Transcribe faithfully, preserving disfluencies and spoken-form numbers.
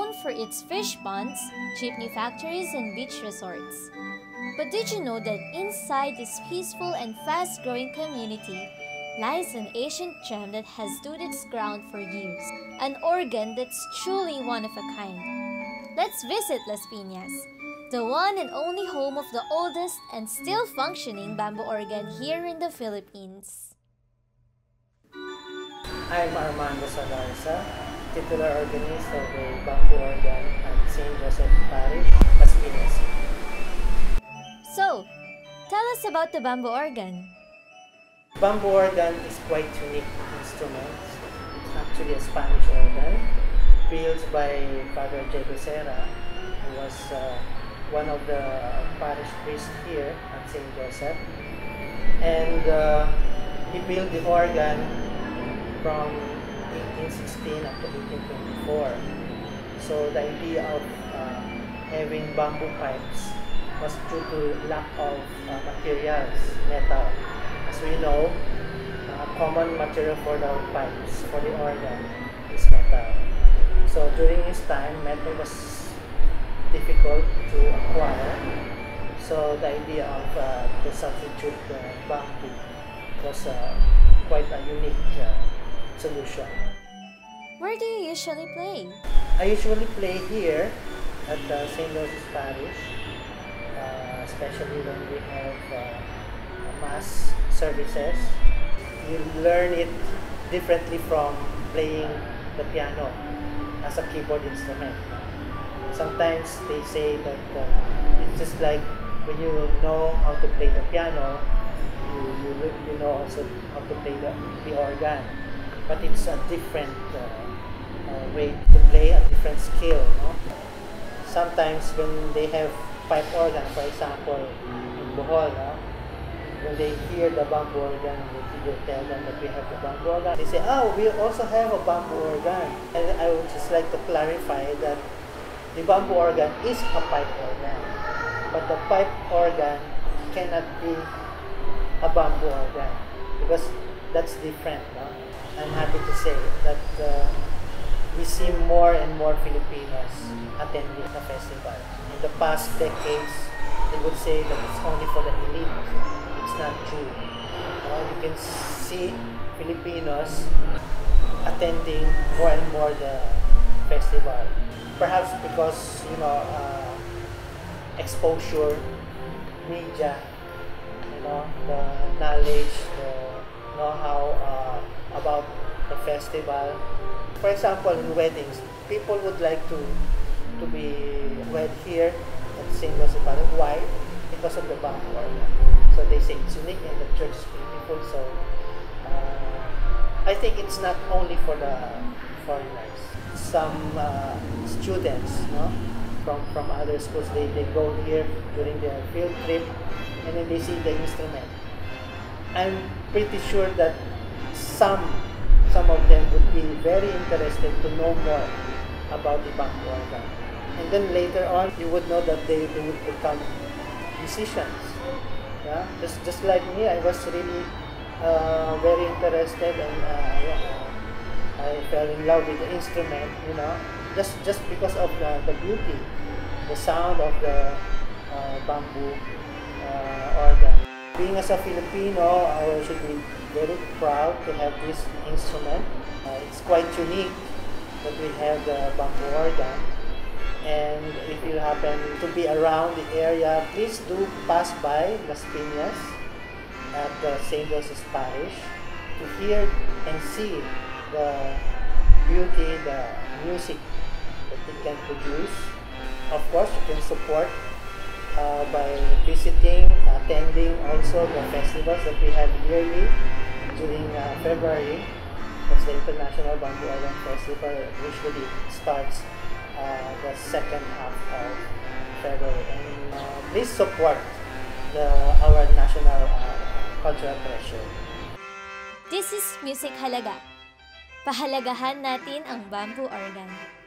known for its fish ponds, jeepney factories, and beach resorts. But did you know that inside this peaceful and fast-growing community lies an ancient gem that has stood its ground for years, an organ that's truly one of a kind? Let's visit Las Piñas, the one and only home of the oldest and still functioning bamboo organ here in the Philippines. I'm Armando Salarza, titular organist of a bamboo organ at Saint Joseph Parish, Las Piñas. So, tell us about the bamboo organ. Bamboo organ is quite unique instrument. It's actually a Spanish organ built by Father Diego Serra, who was uh, one of the parish priests here at Saint Joseph. And uh, he built the organ from eighteen sixteen up to eighteen twenty-four. So the idea of uh, having bamboo pipes was due to lack of uh, materials, metal. As we know, a uh, common material for the pipes, for the organ, is metal. So during his time, metal was difficult to acquire. So the idea of uh, to substitute uh, bamboo was uh, quite a unique uh, solution. Where do you usually play? I usually play here at uh, Saint Joseph's Parish, uh, especially when we have uh, mass services. You learn it differently from playing the piano as a keyboard instrument. Sometimes they say that uh, it's just like when you know how to play the piano, you, you, you know also how to play the, the organ. But it's a different uh, uh, way to play, a different skill. No? Sometimes when they have pipe organ, for example, in Bohol, no? When they hear the bamboo organ, you tell them that we have the bamboo organ. They say, oh, we also have a bamboo organ. And I would just like to clarify that the bamboo organ is a pipe organ. But the pipe organ cannot be a bamboo organ because that's different. No? I'm happy to say that uh, we see more and more Filipinos attending the festival. In the past decades, they would say that it's only for the elite. It's not true. Uh, you can see Filipinos attending more and more the festival. Perhaps because, you know, uh, exposure, media, you know, the knowledge, the know-how uh, about the festival. For example, in weddings, people would like to to be wed here at Saint Joseph Parish. Why? Because of the bamboo organ. So they say it's unique and the church is beautiful. So uh, I think it's not only for the foreigners. Some uh, students, no, from from other schools, they, they go here during their field trip, and then they see the instrument. I'm pretty sure that some some of them would be very interested to know more about the bamboo organ. And then later on, you would know that they, they would become musicians. Yeah, just just like me, I was really uh, very interested, and uh, I fell in love with the instrument. You know, just just because of the, the beauty, the sound of the uh, bamboo uh, organ. Being as a Filipino, I should be very proud to have this instrument. Uh, it's quite unique that we have the bamboo organ. And if you happen to be around the area, please do pass by Las Piñas at the Saint Joseph's Parish to hear and see the beauty, the music that it can produce. Of course, you can support uh, by visiting, attending also the festivals that we have yearly during uh, February. That's the International Bamboo Organ Festival. It usually starts Uh, the second half of February, and uh, please support the our national uh, cultural treasure. This is Music Halaga. Pahalagahan natin ang bamboo organ.